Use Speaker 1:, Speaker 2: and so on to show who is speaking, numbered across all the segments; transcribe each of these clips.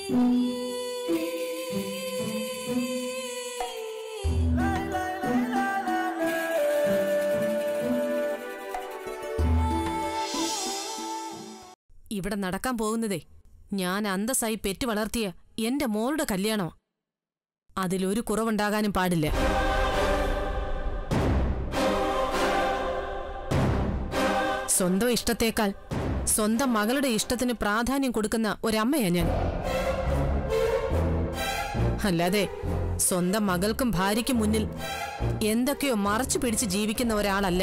Speaker 1: ഇവിടെ നടക്കാൻ പോകുന്നതേ ഞാൻ അന്തസ്സായി പെറ്റു വളർത്തിയ എന്റെ മോളുടെ കല്യാണം. അതിലൊരു കുറവുണ്ടാകാനും പാടില്ല. സ്വന്തം ഇഷ്ടത്തേക്കാൾ സ്വന്തം മകളുടെ ഇഷ്ടത്തിന് പ്രാധാന്യം കൊടുക്കുന്ന ഒരമ്മയാ ഞാൻ. അല്ലാതെ സ്വന്തം മകൾക്കും ഭാര്യയ്ക്കും മുന്നിൽ എന്തൊക്കെയോ മറച്ചു പിടിച്ച് ജീവിക്കുന്ന ഒരാളല്ല.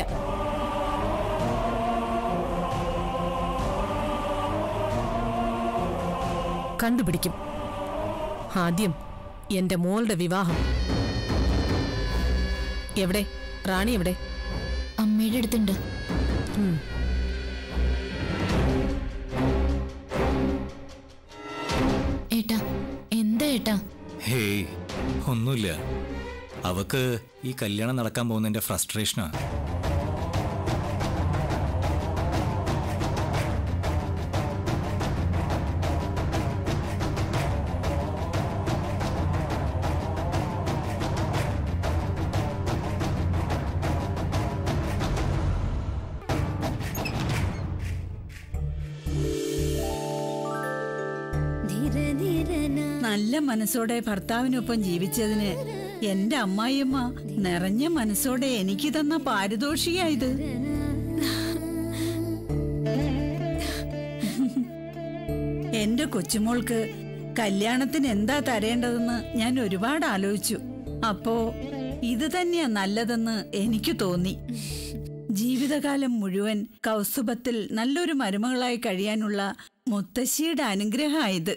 Speaker 1: കണ്ടുപിടിക്കും. ആദ്യം എന്റെ മോളുടെ വിവാഹം. എവിടെ റാണി? എവിടെ?
Speaker 2: അമ്മയുടെ അടുത്തുണ്ട്. ഏട്ടാ, എന്താ ഏട്ടാ?
Speaker 3: ഹേയ്, ഒന്നുമില്ല. അവക്ക് ഈ കല്യാണം നടക്കാൻ പോകുന്നതിന്റെ ഫ്രസ്ട്രേഷനാ.
Speaker 4: നല്ല മനസ്സോടെ ഭർത്താവിനൊപ്പം ജീവിച്ചതിന് എന്റെ അമ്മായിയമ്മ നിറഞ്ഞ മനസ്സോടെ എനിക്ക് തന്ന പാരിതോഷികമായത്. എന്റെ കൊച്ചുമോൾക്ക് കല്യാണത്തിന് എന്താ തരേണ്ടതെന്ന് ഞാൻ ഒരുപാട് ആലോചിച്ചു. അപ്പോ ഇത് തന്നെയാ നല്ലതെന്ന് എനിക്ക് തോന്നി. ജീവിതകാലം മുഴുവൻ കൗസ്തുഭത്തിൽ നല്ലൊരു മരുമകളായി കഴിയാനുള്ള മുത്തശ്ശിയുടെ അനുഗ്രഹമായത്.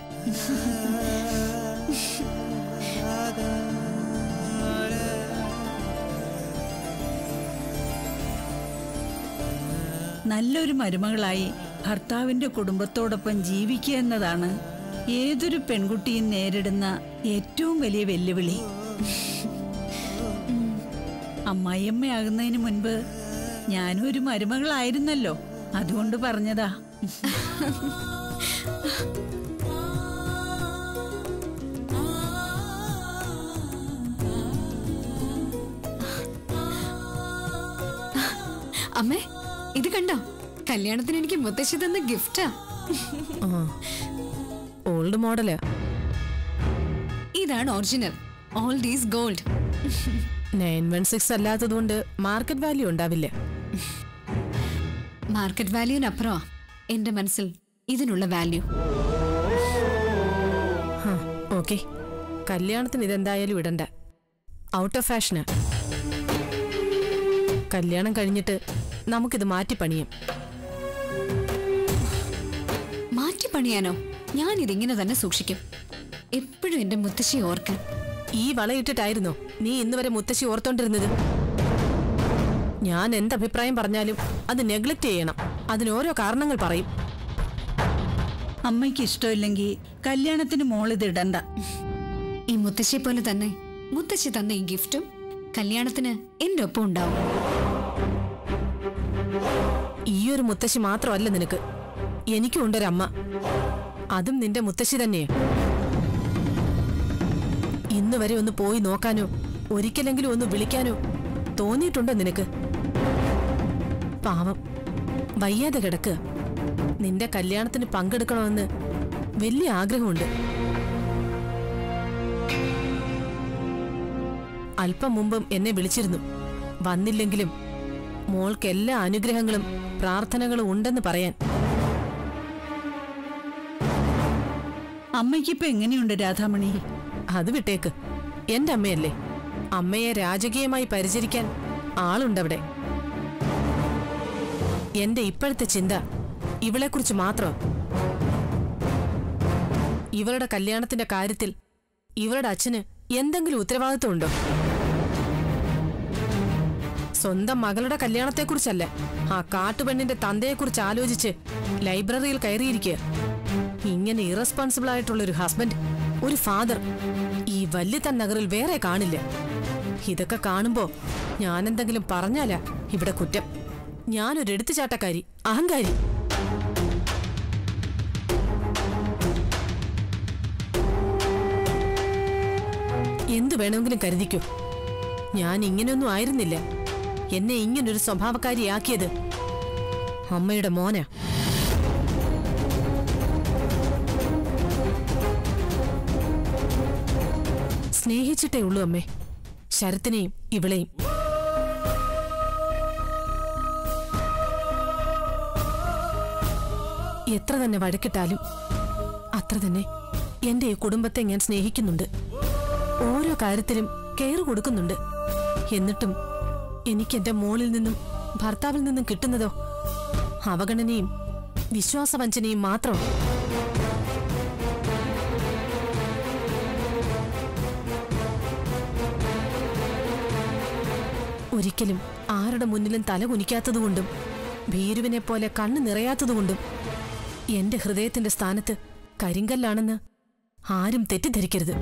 Speaker 4: നല്ലൊരു മരുമകളായി ഭർത്താവിന്റെ കുടുംബത്തോടൊപ്പം ജീവിക്കുക എന്നതാണ് ഏതൊരു പെൺകുട്ടിയും നേരിടുന്ന ഏറ്റവും വലിയ വെല്ലുവിളി. അമ്മായിയമ്മയാകുന്നതിന് മുൻപ് ഞാനും ഒരു മരുമകളായിരുന്നല്ലോ, അതുകൊണ്ട് പറഞ്ഞതാ.
Speaker 2: അമ്മേ, ഇത് കണ്ടോ? കല്യാണത്തിന് എനിക്ക് മുത്തശ്ശി തന്ന ഗിഫ്റ്റാ.
Speaker 1: ഓൾഡ് മോഡലാ.
Speaker 2: ഇതാണ് ഒറിജിനൽ. All these gold.
Speaker 1: 916 അല്ലാത്തതുകൊണ്ട് മാർക്കറ്റ് വാല്യൂ ഉണ്ടാവില്ല.
Speaker 2: മാർക്കറ്റ് വാല്യൂവിനപ്പുറമാ എന്റെ മനസ്സിൽ ഇതിനുള്ള വാല്യൂ.
Speaker 1: ഓക്കെ, കല്യാണത്തിന് ഇതെന്തായാലും ഇടണ്ട. ഔട്ട് ഓഫ് ഫാഷനാ. കല്യാണം കഴിഞ്ഞിട്ട് നമുക്കിത് മാറ്റിപ്പണിയാം.
Speaker 2: മാറ്റിപ്പണിയാനോ? ഞാനിതിങ്ങനെ തന്നെ സൂക്ഷിക്കും, എപ്പോഴും എന്റെ മുത്തശ്ശി ഓർക്കാൻ.
Speaker 1: ഈ വളയിട്ടിട്ടായിരുന്നോ നീ ഇന്നുവരെ മുത്തശ്ശി ഓർത്തോണ്ടിരുന്നത്? ഞാൻ എന്തഭിപ്രായം പറഞ്ഞാലും അത് നെഗ്ലക്ട് ചെയ്യണം. അതിനോരോ കാരണങ്ങൾ പറയും.
Speaker 4: അമ്മയ്ക്ക് ഇഷ്ടമില്ലെങ്കിൽ കല്യാണത്തിന് മോളിത് ഇടണ്ട.
Speaker 2: ഈ മുത്തശ്ശിയെ പോലെ തന്നെ മുത്തശ്ശി തന്ന ഈ ഗിഫ്റ്റും കല്യാണത്തിന് എന്റെ ഒപ്പം ഉണ്ടാവും.
Speaker 1: ഈയൊരു മുത്തശ്ശി മാത്രമല്ല നിനക്ക്, എനിക്കും ഉണ്ടൊരമ്മ. അതും നിന്റെ മുത്തശ്ശി തന്നെയാ. ഇന്ന് വരെ ഒന്ന് പോയി നോക്കാനോ ഒരിക്കലെങ്കിലും ഒന്ന് വിളിക്കാനോ തോന്നിയിട്ടുണ്ടോ നിനക്ക്? പാവം, വയ്യാതെ കിടക്കുക. നിന്റെ കല്യാണത്തിന് പങ്കെടുക്കണമെന്ന് വലിയ ആഗ്രഹമുണ്ട്. അല്പം മുമ്പും എന്നെ വിളിച്ചിരുന്നു. വന്നില്ലെങ്കിലും മോൾക്ക് എല്ലാ അനുഗ്രഹങ്ങളും പ്രാർത്ഥനകളും ഉണ്ടെന്ന് പറയാൻ.
Speaker 4: അമ്മയ്ക്കിപ്പോ എങ്ങനെയുണ്ട് രാധാമണി?
Speaker 1: അത് വിട്ടേക്ക്, എന്റെ അമ്മയല്ലേ. അമ്മയെ രാജകീയമായി പരിചരിക്കാൻ ആളുണ്ടവിടെ. എന്റെ ഇപ്പോഴത്തെ ചിന്ത ഇവളെക്കുറിച്ച് മാത്രം. ഇവളുടെ കല്യാണത്തിന്റെ കാര്യത്തിൽ ഇവളുടെ അച്ഛന് എന്തെങ്കിലും ഉത്തരവാദിത്വം ഉണ്ടോ? സ്വന്തം മകളുടെ കല്യാണത്തെക്കുറിച്ചല്ല, ആ കാട്ടുപെണ്ണിന്റെ തന്തയെക്കുറിച്ച് ആലോചിച്ച് ലൈബ്രറിയിൽ കയറിയിരിക്കുക. ഇങ്ങനെ ഇറസ്പോൺസിബിൾ ആയിട്ടുള്ളൊരു ഹസ്ബൻഡ്, ഒരു ഫാദർ ഈ വല്യത്തൻ നഗറിൽ വേറെ കാണില്ല. ഇതൊക്കെ കാണുമ്പോ ഞാനെന്തെങ്കിലും പറഞ്ഞാലാ ഇവിടെ കുറ്റം. ഞാനൊരു എടുത്തുചാട്ടക്കാരി, അഹങ്കാരി. എന്തു വേണമെങ്കിലും കരുതിക്കോ. ഞാൻ ഇങ്ങനെയൊന്നും ആയിരുന്നില്ല. എന്നെ ഇങ്ങനൊരു സ്വഭാവക്കാരിയാക്കിയത് അമ്മയുടെ മോനാ. സ്നേഹിച്ചിട്ടേ ഉള്ളൂ അമ്മേ, ശരത്തിനെയും ഇവളെയും. എത്ര തന്നെ വഴക്കിട്ടാലും അത്ര തന്നെ എന്റെ ഈ കുടുംബത്തെ ഞാൻ സ്നേഹിക്കുന്നുണ്ട്. ഓരോ കാര്യത്തിലും കെയർ കൊടുക്കുന്നുണ്ട്. എന്നിട്ടും എനിക്ക് എന്റെ മോളിൽ നിന്നും ഭർത്താവിൽ നിന്നും കിട്ടുന്നതോ അവഗണനയും വിശ്വാസവഞ്ചനയും മാത്രം. ഒരിക്കലും ആരുടെ മുന്നിലും തല കുനിക്കാത്തതുകൊണ്ടും ഭീരുവിനെ പോലെ കണ്ണു നിറയാത്തതുകൊണ്ടും എന്റെ ഹൃദയത്തിന്റെ സ്ഥാനത്ത് കരിങ്കല്ലാണെന്ന് ആരും തെറ്റിദ്ധരിക്കരുത്.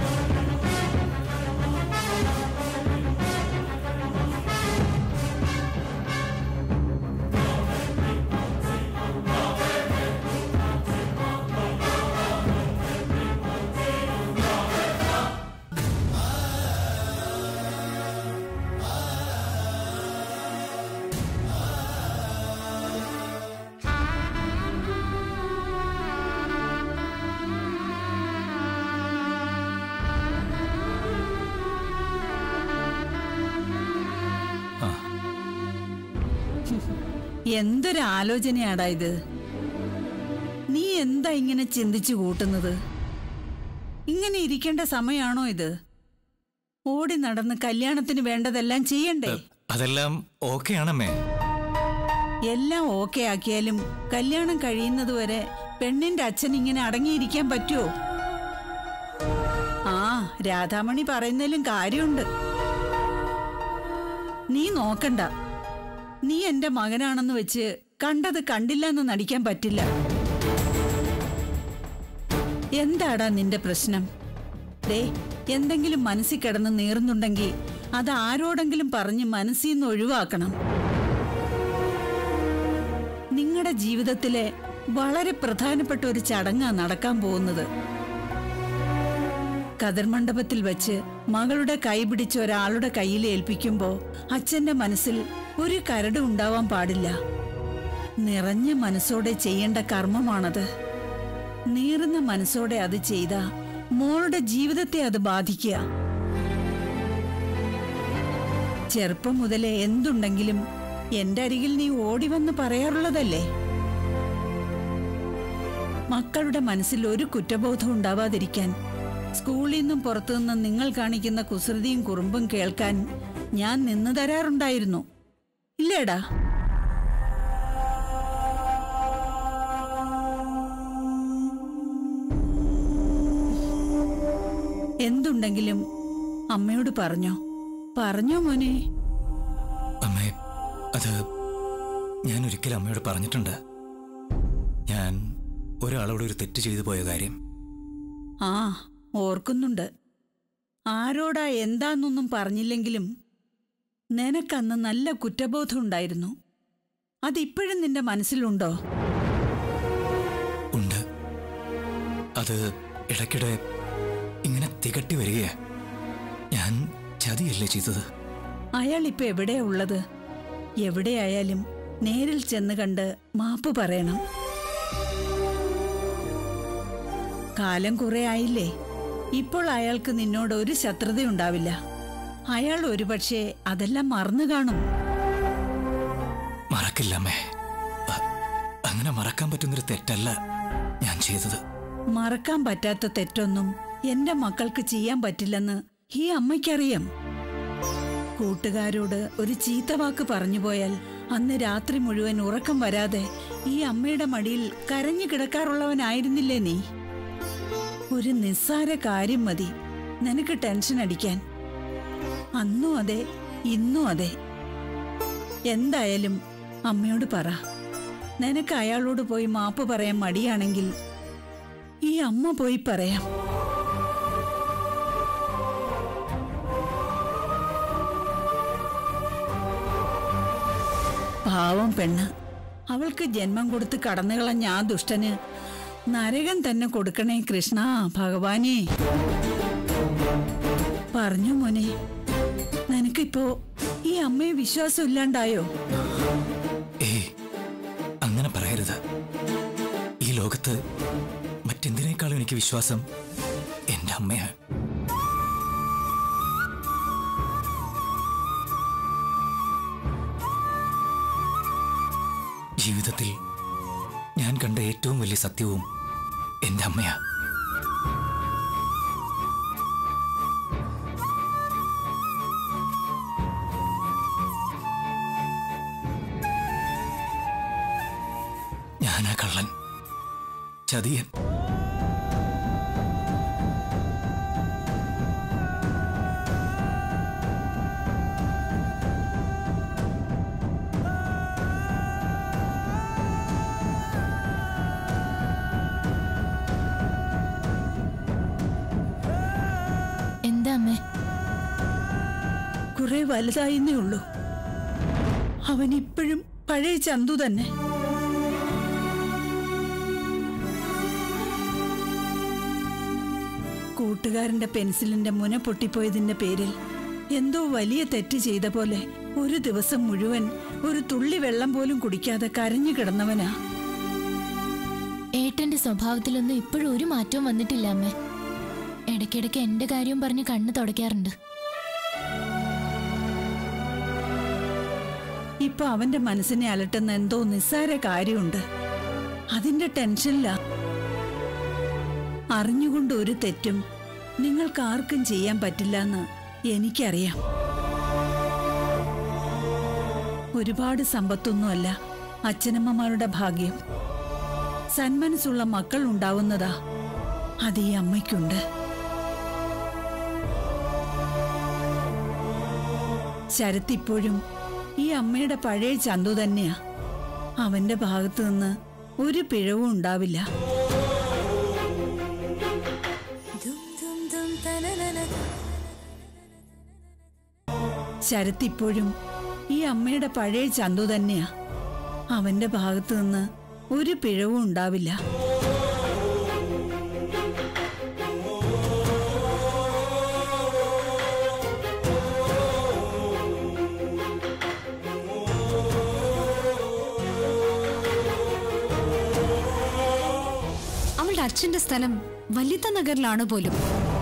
Speaker 4: എന്തൊരാലോചനയാടാ ഇത്? നീ എന്താ ഇങ്ങനെ ചിന്തിച്ചു കൂട്ടുന്നത്? ഇങ്ങനെ ഇരിക്കേണ്ട സമയാണോ ഇത്? ഓടി നടന്ന് കല്യാണത്തിന് വേണ്ടതെല്ലാം ചെയ്യണ്ടേ?
Speaker 3: അതെല്ലാം ഓക്കെ ആണമ്മേ.
Speaker 4: എല്ലാം ഓക്കെ ആക്കിയാലും കല്യാണം കഴിയുന്നതുവരെ പെണ്ണിന്റെ അച്ഛൻ ഇങ്ങനെ അടങ്ങിയിരിക്കാൻ പറ്റുമോ? ആ, രാധാമണി പറയുന്നതിലും കാര്യമുണ്ട്. നീ നോക്കണ്ട. നീ എന്റെ മകനാണെന്ന് വെച്ച് കണ്ടത് കണ്ടില്ല എന്ന് നടിക്കാൻ പറ്റില്ല. എന്താടാ നിന്റെ പ്രശ്നം? ദേ, എന്തെങ്കിലും മനസ്സിൽ കിടന്ന് നീറുന്നുണ്ടെങ്കിൽ അത് ആരോടെങ്കിലും പറഞ്ഞ് മനസ്സിൽ നിന്ന് ഒഴിവാക്കണം. നിങ്ങളുടെ ജീവിതത്തിലെ വളരെ പ്രധാനപ്പെട്ട ഒരു ചടങ്ങാ നടക്കാൻ പോകുന്നത്. കതിർമണ്ഡപത്തിൽ വെച്ച് മകളുടെ കൈ പിടിച്ച് ഒരാളുടെ കയ്യിൽ ഏൽപ്പിക്കുമ്പോ അച്ഛന്റെ മനസ്സിൽ ഒരു കരട് ഉണ്ടാവാൻ പാടില്ല. നിറഞ്ഞ മനസ്സോടെ ചെയ്യേണ്ട കർമ്മമാണത്. നീറുന്ന മനസ്സോടെ അത് ചെയ്ത മോളുടെ ജീവിതത്തെ അത് ബാധിക്കുക. ചെറുപ്പം മുതലേ എന്തുണ്ടെങ്കിലും എന്റെ അരികിൽ നീ ഓടി വന്ന് പറയാറുള്ളതല്ലേ? മക്കളുടെ മനസ്സിൽ ഒരു കുറ്റബോധം ഉണ്ടാവാതിരിക്കാൻ സ്കൂളിൽ നിന്നും പുറത്തുനിന്നും നിങ്ങൾ കാണിക്കുന്ന കുസൃതിയും കുറുമ്പും കേൾക്കാൻ ഞാൻ നിന്ന് തരാറുണ്ടായിരുന്നു, ഇല്ലേടാ? എന്തുണ്ടെങ്കിലും അമ്മയോട് പറഞ്ഞോ മോനെ?
Speaker 3: അമ്മേ, അത് ഞാൻ ഒരിക്കലും അമ്മയോട് പറഞ്ഞിട്ടുണ്ട്. ഞാൻ ഒരാളോട് ഒരു തെറ്റ് ചെയ്തു പോയ കാര്യം.
Speaker 4: ആ, ഓർക്കുന്നുണ്ട്. ആരോടാ എന്താന്നൊന്നും പറഞ്ഞില്ലെങ്കിലും നിനക്കന്ന് നല്ല കുറ്റബോധം ഉണ്ടായിരുന്നു. അതിപ്പോഴും നിന്റെ മനസ്സിലുണ്ടോ?
Speaker 3: ഉണ്ട്. അത് ഇടയ്ക്കിടെ ഇങ്ങനെ തികട്ടി വരികയാ. ഞാൻ ചതിയല്ലേ ചെയ്തത്.
Speaker 4: അയാൾ ഇപ്പൊ എവിടെയാ ഉള്ളത്? എവിടെയായാലും നേരിൽ ചെന്ന് കണ്ട് മാപ്പ് പറയണം. കാലം കുറെ ആയില്ലേ. ഇപ്പോൾ അയാൾക്ക് നിന്നോട് ഒരു ശത്രുതയുണ്ടാവില്ല. അയാൾ ഒരുപക്ഷെ അതെല്ലാം മറന്നു കാണും.
Speaker 3: മറക്കില്ല അമ്മേ. അങ്ങനെ മറക്കാൻ പറ്റുന്നൊരു തെറ്റല്ല ഞാൻ ചെയ്തത്.
Speaker 4: മറക്കാൻ പറ്റാത്ത തെറ്റൊന്നും എന്റെ മക്കൾക്ക് ചെയ്യാൻ പറ്റില്ലെന്ന് ഈ അമ്മയ്ക്കറിയാം. കൂട്ടുകാരോട് ഒരു ചീത്ത വാക്ക് പറഞ്ഞു പോയാൽ അന്ന് രാത്രി മുഴുവൻ ഉറക്കം വരാതെ ഈ അമ്മയുടെ മടിയിൽ കരഞ്ഞു കിടക്കാറുള്ളവനായിരുന്നില്ലേ നീ? ഒരു നിസ്സാര കാര്യം മതി നിനക്ക് ടെൻഷൻ അടിക്കാൻ. അന്നും അതെ, ഇന്നും അതെ. എന്തായാലും അമ്മയോട് പറ. നിനക്ക് അയാളോട് പോയി മാപ്പ് പറയാൻ മടിയാണെങ്കിൽ ഈ അമ്മ പോയി പറയാം. പാവം പെണ്ണ്, അവൾക്ക് ജന്മം കൊടുത്ത് കടന്നുകളഞ്ഞ ആ ദുഷ്ടന് നരകം തന്നെ കൊടുക്കണേ കൃഷ്ണ ഭഗവാനേ. പറഞ്ഞു മോനെ, നിനക്കിപ്പോ ഈ അമ്മയെ വിശ്വാസം ഇല്ലാണ്ടായോ?
Speaker 3: ഏയ്, അങ്ങനെ പറയരുത്. ഈ ലോകത്ത് മറ്റെന്തിനേക്കാളും എനിക്ക് വിശ്വാസം എന്റെ അമ്മയാണ്. ജീവിതത്തിൽ ഞാൻ കണ്ട ഏറ്റവും വലിയ സത്യവും എന്റെ അമ്മയാ. ഞാനാ കള്ളൻ, ചതിയൻ.
Speaker 5: എന്താ അമ്മേ?
Speaker 4: കുറെ വലുതായിന്നേ ഉള്ളൂ. അവൻ ഇപ്പോഴും പഴയ ചന്തു തന്നെ. കൂട്ടുകാരന്റെ പെൻസിലിന്റെ മുന പൊട്ടിപ്പോയതിന്റെ പേരിൽ എന്തോ വലിയ തെറ്റ് ചെയ്ത പോലെ ഒരു ദിവസം മുഴുവൻ ഒരു തുള്ളി വെള്ളം പോലും കുടിക്കാതെ കരഞ്ഞു കിടന്നവനാ.
Speaker 5: ഏട്ടന്റെ സ്വഭാവത്തിലൊന്നും ഇപ്പോഴും ഒരു മാറ്റവും വന്നിട്ടില്ല അമ്മേ. ഇടയ്ക്കിടയ്ക്ക് എന്റെ കാര്യവും പറഞ്ഞ് കണ്ണ് തുടയ്ക്കാറുണ്ട്.
Speaker 4: ഇപ്പൊ അവന്റെ മനസ്സിനെ അലട്ടുന്ന എന്തോ നിസ്സാര കാര്യമുണ്ട്. അതിന്റെ ടെൻഷനിലാ. അറിഞ്ഞുകൊണ്ട് ഒരു തെറ്റും നിങ്ങൾക്ക് ആർക്കും ചെയ്യാൻ പറ്റില്ലെന്ന് എനിക്കറിയാം. ഒരുപാട് സമ്പത്തൊന്നുമല്ല അച്ഛനമ്മമാരുടെ ഭാഗ്യം. സന്മനസ്സുള്ള മക്കൾ ഉണ്ടാവുന്നതാ അത് ഈ അമ്മയ്ക്കുണ്ട്. ശരത് ഇപ്പോഴും ഈ അമ്മയുടെ പഴയ ചന്തു തന്നെയാ. അവന്റെ ഭാഗത്തു നിന്ന് ഒരു പിഴവും ഉണ്ടാവില്ല. ശരത് ഇപ്പോഴും ഈ അമ്മയുടെ പഴയ ചന്തു തന്നെയാ. അവന്റെ ഭാഗത്തു നിന്ന് ഒരു പിഴവും ഉണ്ടാവില്ല.
Speaker 2: അവളുടെ അച്ഛന്റെ സ്ഥലം വലിത്ത നഗറിലാണ് പോലും.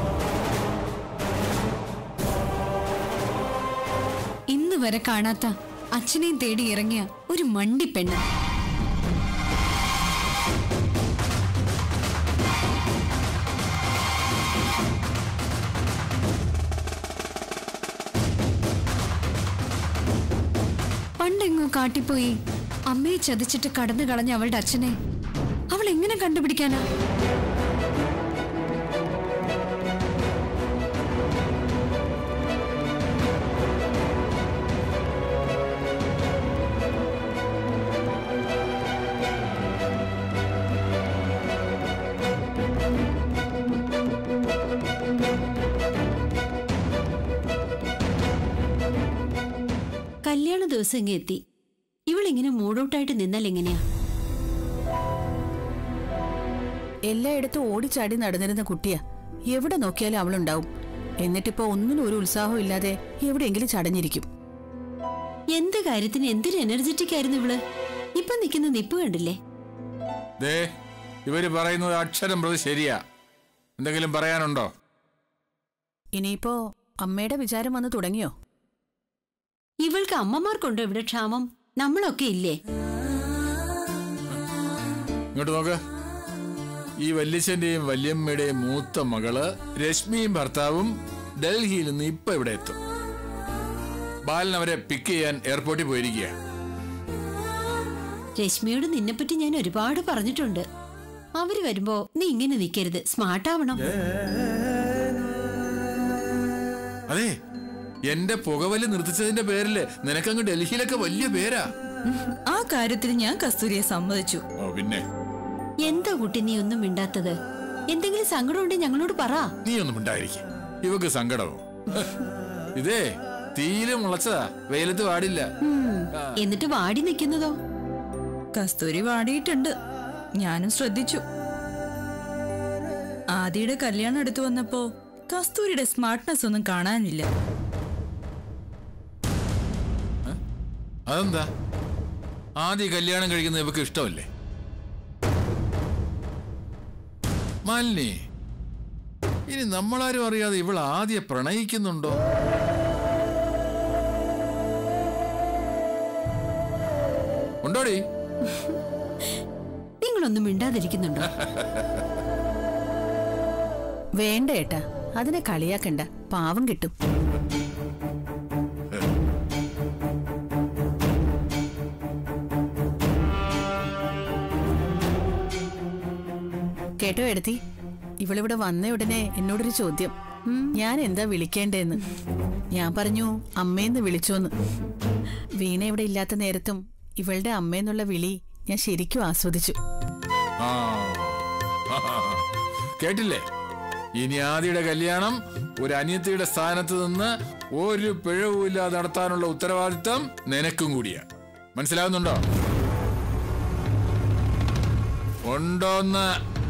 Speaker 2: ഇന്ന് വരെ കാണാത്ത അച്ഛനെയും തേടി ഇറങ്ങിയ ഒരു മണ്ടിപ്പെണ്ണ്. പണ്ടെങ്ങോ കാട്ടിപ്പോയി അമ്മയെ ചതിച്ചിട്ട് കടന്നു കളഞ്ഞ അവളുടെ അച്ഛനെ അവൾ എങ്ങനെ കണ്ടുപിടിക്കാനാ?
Speaker 6: കല്യാണ ദിവസം ഇങ്ങ് എത്തി. ഇവളിങ്ങനെ മൂഡൌട്ടായിട്ട് നിന്നാൽ എങ്ങനെയാ?
Speaker 7: എല്ലായിടത്തും ഓടിച്ചാടി നടന്നിരുന്ന കുട്ടിയാ. എവിടെ നോക്കിയാലും അവളുണ്ടാവും. എന്നിട്ടിപ്പോ ഒന്നിനും ഒരു ഉത്സാഹം ഇല്ലാതെ എവിടെയെങ്കിലും ചടഞ്ഞിരിക്കും.
Speaker 6: എന്ത് കാര്യത്തിന് എന്തൊരു എനർജറ്റിക് ആയിരുന്നു ഇവള്. ഇപ്പൊ നിൽക്കുന്ന നിപ്പ് കണ്ടില്ലേ?
Speaker 8: ഇവര് പറയുന്നത് അക്ഷരം പ്രതി ശരിയാ. എന്തെങ്കിലും പറയാനുണ്ടോ?
Speaker 7: ഇനിയിപ്പോ അമ്മയുടെ വിചാരം വന്ന് തുടങ്ങിയോ?
Speaker 6: ഇവൾക്ക് അമ്മമാർക്കുണ്ടോ ഇവിടെ ക്ഷാമം? നമ്മളൊക്കെ ഇല്ലേ?
Speaker 8: ഇങ്ങോട്ട് നോക്ക്. ഈ വല്യച്ഛന്റെയും വല്യമ്മയുടെയും മൂത്ത മകള് രശ്മിയും ഭർത്താവും ഡൽഹിയിൽ നിന്ന് ഇപ്പൊ ഇവിടെ എത്തും. ബാലൻ അവരെ പിക്ക് ചെയ്യാൻ എയർപോർട്ടിൽ പോയിരിക്കുക.
Speaker 6: രശ്മിയോട് നിന്നെപ്പറ്റി ഞാൻ ഒരുപാട് പറഞ്ഞിട്ടുണ്ട്. അവര് വരുമ്പോ നീ ഇങ്ങനെ നിൽക്കരുത്, സ്മാർട്ട് ആവണം.
Speaker 8: അതെ, എന്റെ പുകവലി നിർത്തിച്ചതിന്റെ പേരില് നിനക്കങ്ങ് ഡൽഹിയിലൊക്കെ വലിയ പേരാ.
Speaker 9: ആ കാര്യത്തിൽ ഞാൻ കസ്തൂരിയെ സമ്മതിച്ചു.
Speaker 8: ഓ പിന്നെ
Speaker 6: എന്താ കുട്ടി നീ ഒന്നും മിണ്ടാത്തത്? എന്തെങ്കിലും സങ്കടം ഉണ്ടെങ്കിൽ ഞങ്ങളോട് പറ.
Speaker 8: നീ ഒന്നും മിണ്ടായിരിക്കും. ഇവക്ക് സങ്കടമോ? ഇതേ തീയില് മുളച്ചതാ, വെയിലത്ത് വാടില്ല.
Speaker 6: എന്നിട്ട് വാടി നിൽക്കുന്നതോ?
Speaker 9: കസ്തൂരി വാടിയിട്ടുണ്ട്, ഞാനും ശ്രദ്ധിച്ചു. ആദിയുടെ കല്യാണം അടുത്തു വന്നപ്പോ കസ്തൂരിയുടെ സ്മാർട്ട്നെസ് ഒന്നും കാണാനില്ല.
Speaker 8: അതെന്താ? ആദ്യ കല്യാണം കഴിക്കുന്നത് ഇവക്ക് ഇഷ്ടമല്ലേ? മാലിനി, ഇനി നമ്മളാരും അറിയാതെ ഇവൾ ആദ്യ പ്രണയിക്കുന്നുണ്ടോ? ഉണ്ടോടി?
Speaker 6: നിങ്ങളൊന്നും മിണ്ടാതിരിക്കുന്നുണ്ടോ?
Speaker 7: വേണ്ട ഏട്ടാ, അതിനെ കളിയാക്കണ്ട, പാവം കിട്ടും. കേട്ടോ എടുത്തി, ഇവളിവിടെ വന്ന ഉടനെ എന്നോടൊരു ചോദ്യം, ഞാൻ എന്താ വിളിക്കേണ്ടേന്ന്. ഞാൻ പറഞ്ഞു അമ്മേന്ന് വിളിച്ചോന്ന്. വീണ ഇവിടെ ഇല്ലാത്ത നേരത്തും ഇവളുടെ അമ്മേന്നുള്ള വിളി ഞാൻ ശരിക്കും ആസ്വദിച്ചു.
Speaker 8: കേട്ടില്ലേ? ഇനി ആദിയുടെ കല്യാണം ഒരു അനിയത്തിയുടെ സ്ഥാനത്ത് നിന്ന് ഒരു പിഴവുമില്ലാതെ നടത്താനുള്ള ഉത്തരവാദിത്തം നിനക്കും കൂടിയാ. മനസ്സിലാവുന്നുണ്ടോ? ഉണ്ടോന്ന്?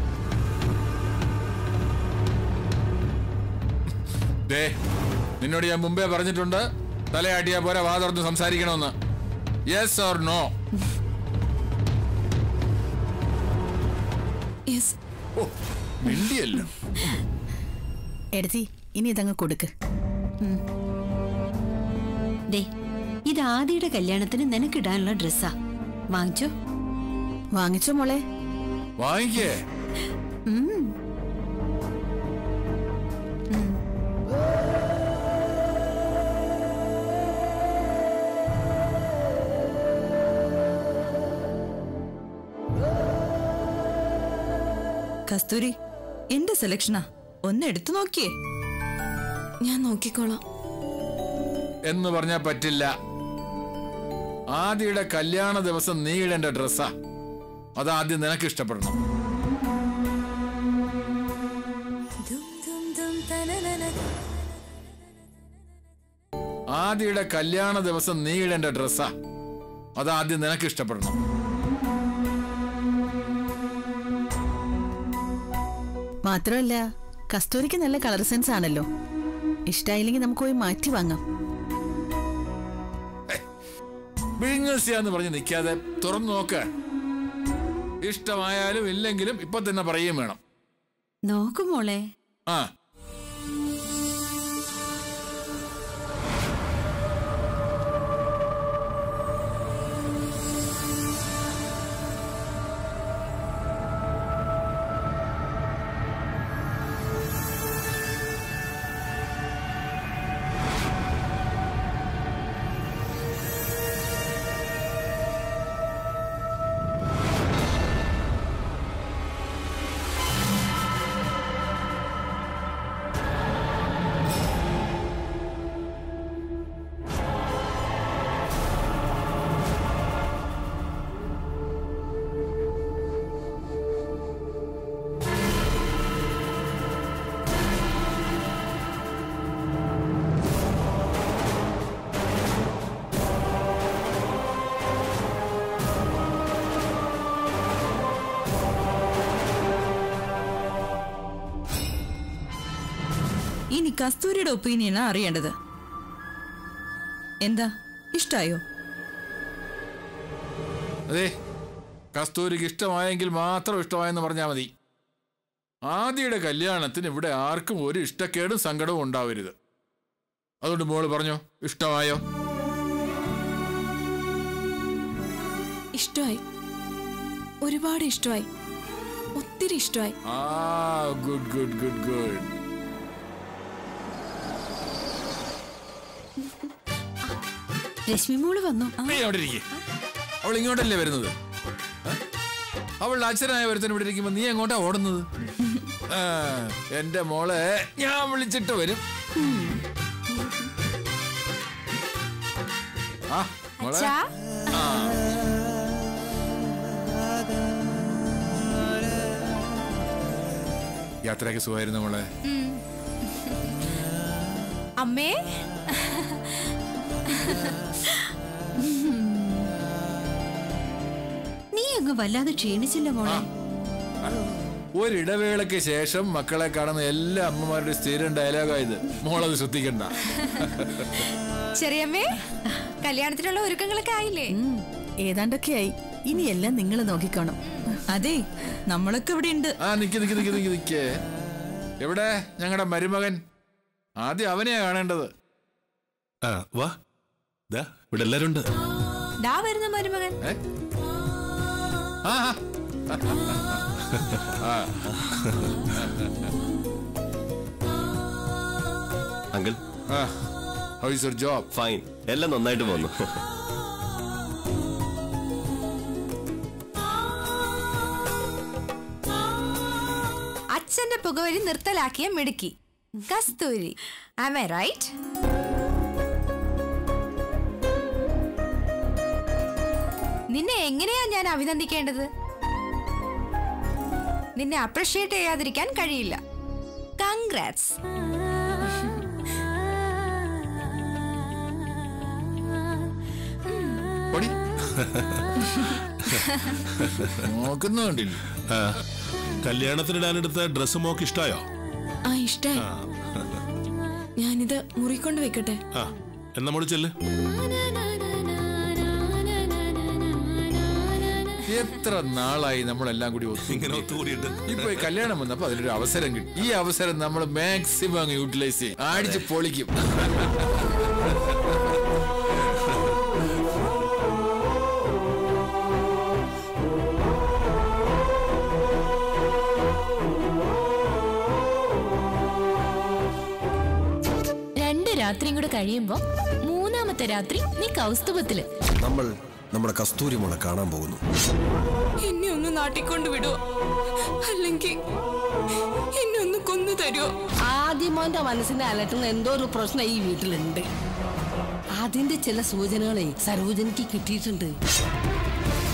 Speaker 8: നിന്നോട് ഞാൻ മുമ്പേ പറഞ്ഞിട്ടുണ്ട്, തലയാട്ടിയാ പോരാ, വാ തുറന്ന് സംസാരിക്കണമെന്ന്. Yes or no? മിണ്ടിയല്ലോ.
Speaker 7: എടുത്തി, ഇനി ഇതങ്ങ് കൊടുക്ക്.
Speaker 6: ഇത് ആദിയുടെ കല്യാണത്തിന് നിനക്കിടാനുള്ള ഡ്രസ്സാ. വാങ്ങിച്ചോ?
Speaker 7: വാങ്ങിച്ചോ മോളെ?
Speaker 8: വാങ്ങിക്കേ.
Speaker 9: കസ്തൂരി, എന്റെ സെലക്ഷനാ, ഒന്ന് എടുത്തു നോക്കിയേ.
Speaker 2: ഞാൻ നോക്കിക്കോളാം
Speaker 8: എന്ന് പറഞ്ഞാ പറ്റില്ല. ആദിയുടെ കല്യാണ ദിവസം നീ ഇടേണ്ട ഡ്രസ്സാ. അതാദ്യം നിനക്ക് ഇഷ്ടപ്പെടണം. ആദിയുടെ കല്യാണ ദിവസം നീ ഇടേണ്ട ഡ്രസ്സാ. അതാദ്യം നിനക്ക് ഇഷ്ടപ്പെടണം.
Speaker 7: മാത്രമല്ല, കസ്തൂരിക്ക് നല്ല കളർ സെൻസ് ആണല്ലോ. ഇഷ്ടായില്ലെങ്കിൽ നമുക്ക് പോയി മാറ്റി വാങ്ങാം.
Speaker 8: ബിഴിങ്ങസ്യാന്ന് പറഞ്ഞ് നിൽക്കാതെ തുറന്നു നോക്ക്. ഇഷ്ടമായാലും ഇല്ലെങ്കിലും ഇപ്പൊ തന്നെ പറയുകയും വേണം.
Speaker 6: നോക്കുമോളെ.
Speaker 8: ആ,
Speaker 9: ഇനി കസ്തൂരിയുടെ ഒപ്പീനിയനാ അറിയേണ്ടത്. എന്താ, ഇഷ്ടായോ?
Speaker 8: അതെ, കസ്തൂരിക്ക് ഇഷ്ടമായെങ്കിൽ മാത്രം ഇഷ്ടമായെന്ന് പറഞ്ഞാൽ മതി. ആദിയുടെ കല്യാണത്തിന് ഇവിടെ ആർക്കും ഒരു ഇഷ്ടക്കേടും സങ്കടവും ഉണ്ടാവരുത്. അതുകൊണ്ട് മോള് പറഞ്ഞോ, ഇഷ്ടമായോ?
Speaker 2: ഇഷ്ടമായി, ഒരുപാട് ഇഷ്ടമായി, ഒത്തിരി ഇഷ്ടമായി.
Speaker 8: Good good good good.
Speaker 6: Rashmi മോള് വന്നു.
Speaker 8: നീ അവിടെ ഇരിക്കേ. അവൾ ഇങ്ങോട്ടല്ലേ വരുന്നത്? അവളുടെ അച്ഛനായ ഒരുത്തൻ ഇവിടെ ഇരിക്കുമ്പോ നീ എങ്ങോട്ടാ ഓടുന്നത്? എന്റെ മോളെ ഞാൻ വിളിച്ചിട്ട് വരും. മോളെ, യാത്രയൊക്കെ സുഖമായിരുന്നു മോളെ?
Speaker 2: അമ്മേ,
Speaker 6: നീ അങ്ങ് വല്ലാതെ ക്ഷീണിച്ചില്ല മോളെ.
Speaker 8: ഒരിടവേളയ്ക്ക് ശേഷം മക്കളെ കാണുന്ന എല്ലാ അമ്മമാരുടെ സ്ഥിരം ഡയലോഗായത്. മോളത് ശ്രദ്ധിക്കണ്ട.
Speaker 10: ചെറിയമ്മേ, കല്യാണത്തിനുള്ള ഒരുക്കങ്ങളൊക്കെ ആയില്ലേ?
Speaker 7: ഏതാണ്ടൊക്കെ ആയി. ഇനിയെല്ലാം നിങ്ങൾ നോക്കിക്കോണം.
Speaker 9: അതെ, നമ്മളൊക്കെ ഇവിടെ ഉണ്ട്.
Speaker 8: ആ നിക്ക്. എവിടെ ഞങ്ങളുടെ മരുമകൻ? ആദ്യം അവനെയാ കാണേണ്ടത്.
Speaker 11: വാ, ഇവിടെ എല്ലാരും ഉണ്ട്.
Speaker 10: ദാ വരുന്ന മരുമകൻ.
Speaker 11: Uncle,
Speaker 8: how is your job?
Speaker 11: Fine, എല്ലാം നന്നായിട്ട് പോന്നു.
Speaker 10: അച്ഛന്റെ പുകവലി നിർത്തലാക്കിയ മിടുക്കി കസ്തൂരി. Am I right? നിന്നെ എങ്ങനെയാ ഞാൻ അഭിനന്ദിക്കേണ്ടത്? നിന്നെ അപ്രിഷിയേറ്റ് ചെയ്യാതിരിക്കാൻ കഴിയില്ല. കൺഗ്രാറ്റ്സ്.
Speaker 8: നോക്കുന്നുണ്ടില്ല.
Speaker 11: കല്യാണത്തിനിടാനെടുത്ത ഡ്രസ് മോക്ക് ഇഷ്ടായോ?
Speaker 10: ഇഷ്ടായി. ഞാനിത് മുറിക്കൊണ്ട് വെക്കട്ടെ?
Speaker 11: എന്നാ മോള് ചെല്ല്.
Speaker 8: എത്ര നാളായി നമ്മളെല്ലാം കൂടി
Speaker 11: ഇങ്ങനെ ഒത്തുകൂടിയിട്ട്.
Speaker 8: ഇപ്പൊ ഈ കല്യാണം വന്നപ്പോ അതിലൊരു അവസരം കിട്ടി. ഈ അവസരം നമ്മൾ മാക്സിമം അങ്ങ് യൂട്ടിലൈസ് ചെയ്യും, അടിച്ച് പൊളിക്കും.
Speaker 5: രാത്രിയും കൂടെ കഴിയുമ്പോ മൂന്നാമത്തെ രാത്രി നീ കൗസ്തുഭത്തില്.
Speaker 12: നമ്മൾ നമ്മുടെ കസ്തൂരി മോളെ കാണാൻ പോകുന്നു.
Speaker 10: എന്നെ ഒന്ന് നാട്ടിക്കൊണ്ട് വിടുവോ? അല്ലെങ്കിൽ എന്നെ ഒന്ന് കൊന്നു തരുമോ?
Speaker 13: ആദ്യമോന്റെ മനസ്സിനെ അലട്ടുന്ന എന്തോ ഒരു പ്രശ്നം ഈ വീട്ടിലുണ്ട്. അതിന്റെ ചില സൂചനകളെ സരോജനിക്ക് കിട്ടിയിട്ടുണ്ട്.